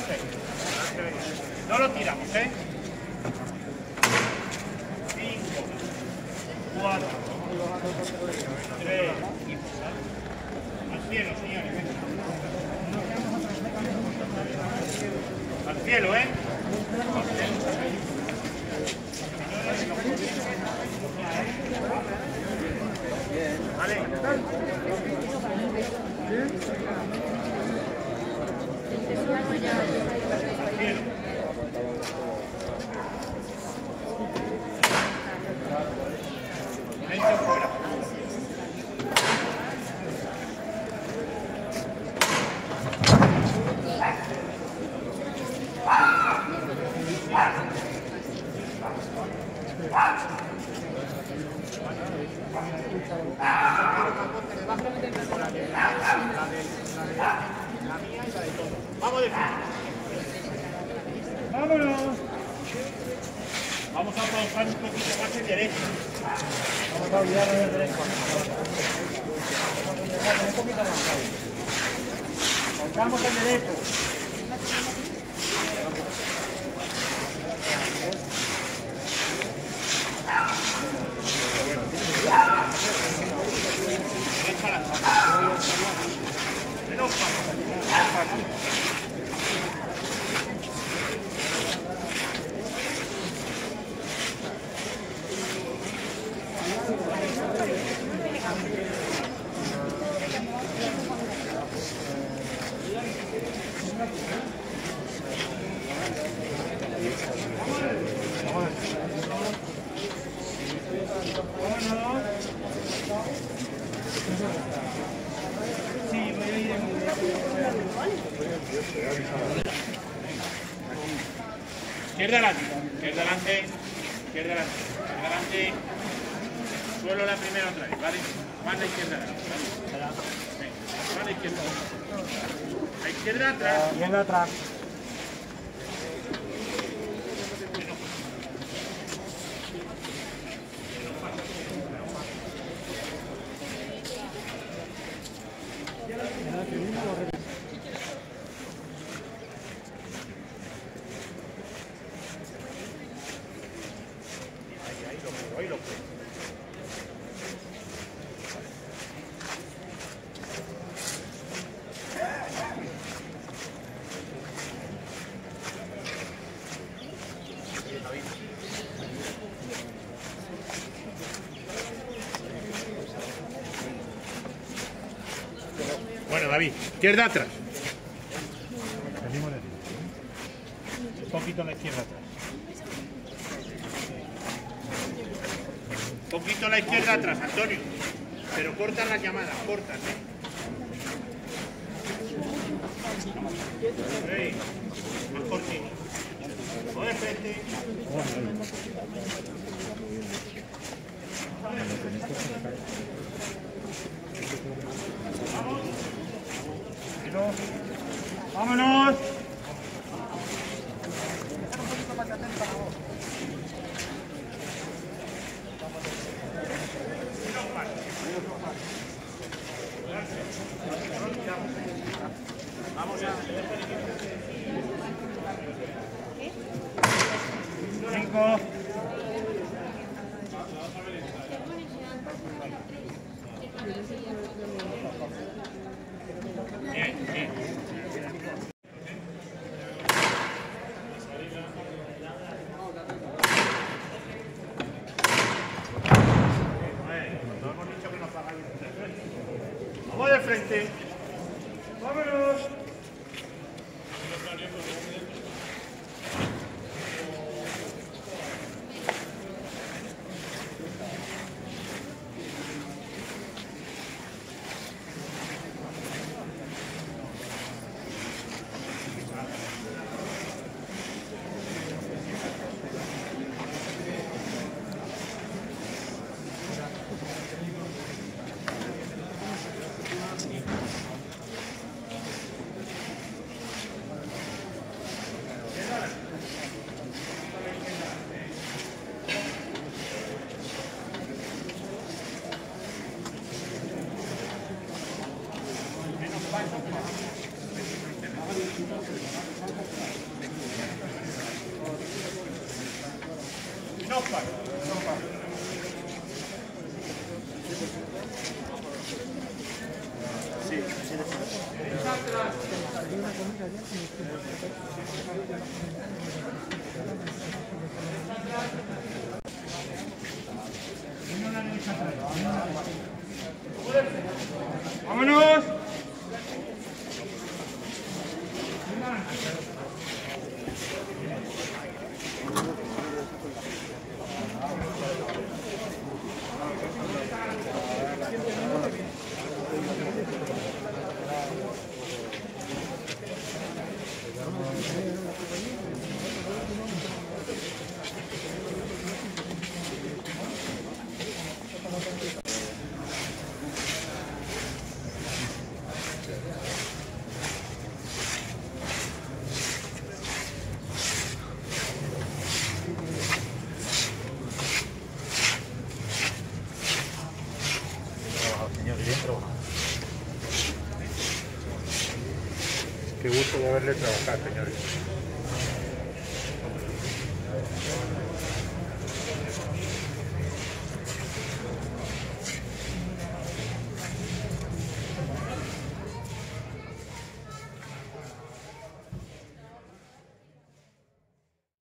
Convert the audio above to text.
6. No lo tiramos, ¿eh? 5, 4, 3. Al cielo, señores. Al cielo, ¿eh? Vale. Silencio fuera. Vamos de frente. Vámonos. Vamos a trabajar un poquito más en derecho. Vamos a olvidar el derecho. Un poquito más. Colgamos el derecho. Izquierda adelante, izquierda adelante, izquierda adelante, izquierda adelante. Suelo la primera otra vez, ¿vale? Más la izquierda adelante, ¿vale? Más la izquierda. La izquierda atrás. La izquierda atrás. Bueno, David, izquierda atrás. Un poquito a la izquierda atrás. Un poquito a la izquierda atrás, Antonio. Pero cortas las llamadas, cortas, ¿eh? Hey, más cortito. O de frente. ¡Vámonos! Vamos ya. 5. Bien, bien. Vamos de frente. Vámonos. dos pares. Sí, así de ¡Vámonos! Qué gusto de verle trabajar, señores.